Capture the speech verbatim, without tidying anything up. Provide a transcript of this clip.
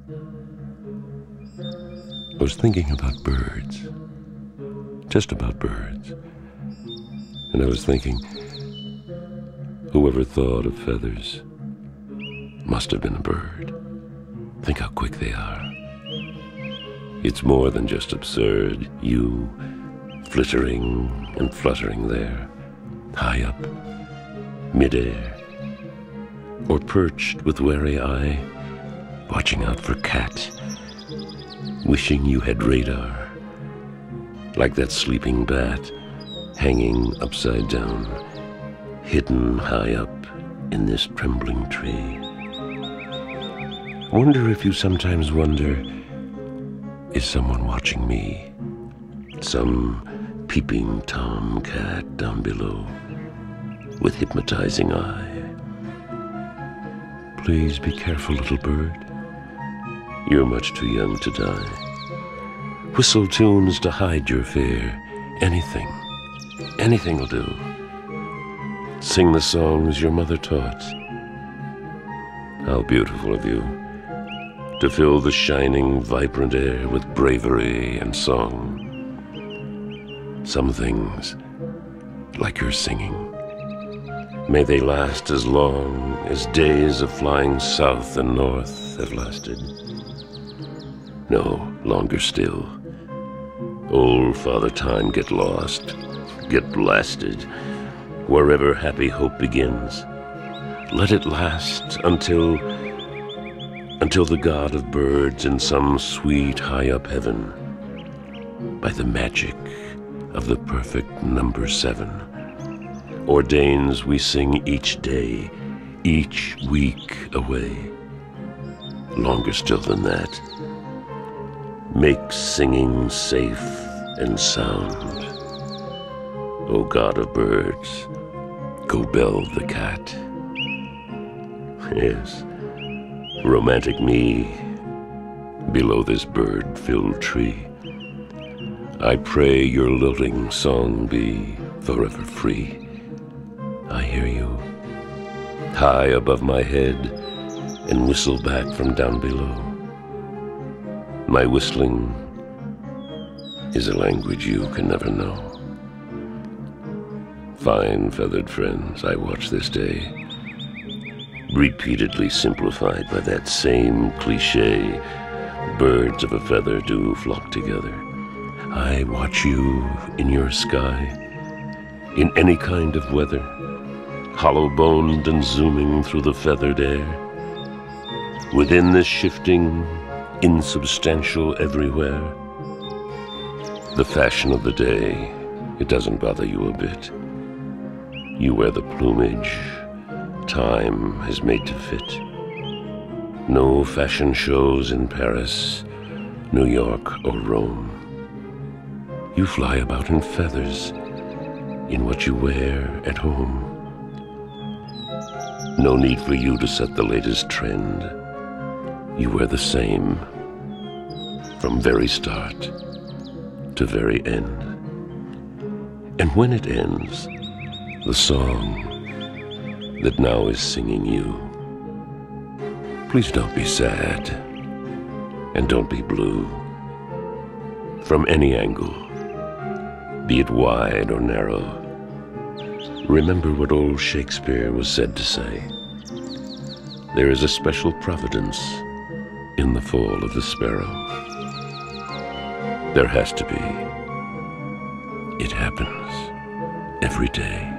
I was thinking about birds, just about birds. And I was thinking, whoever thought of feathers must have been a bird. Think how quick they are. It's more than just absurd, you flittering and fluttering there, high up, midair, or perched with wary eye, watching out for cat, wishing you had radar, like that sleeping bat hanging upside down, hidden high up in this trembling tree. Wonder if you sometimes wonder, is someone watching me? Some peeping tomcat down below with hypnotizing eye. Please be careful, little bird. You're much too young to die. Whistle tunes to hide your fear. Anything, anything will do. Sing the songs your mother taught. How beautiful of you to fill the shining, vibrant air with bravery and song. Some things, like your singing, may they last as long as days of flying south and north have lasted. No, longer still. Old Father Time, get lost, get blasted, wherever happy hope begins. Let it last until, until the God of birds in some sweet high-up heaven, by the magic of the perfect number seven, ordains we sing each day, each week away. Longer still than that, make singing safe and sound. O God of birds, go bell the cat. Yes, romantic me, below this bird-filled tree, I pray your lilting song be forever free. I hear you, high above my head, and whistle back from down below. My whistling is a language you can never know. Fine feathered friends I watch this day, repeatedly simplified by that same cliché, birds of a feather do flock together. I watch you in your sky, in any kind of weather, hollow-boned and zooming through the feathered air. Within this shifting, insubstantial everywhere, the fashion of the day, it doesn't bother you a bit. You wear the plumage time has made to fit. No fashion shows in Paris, New York, or Rome. You fly about in feathers in what you wear at home. No need for you to set the latest trend. You wear the same from very start to very end. And when it ends, the song that now is singing you, please don't be sad and don't be blue. From any angle, be it wide or narrow, remember what old Shakespeare was said to say. There is a special providence in the fall of the sparrow. There has to be. It happens every day.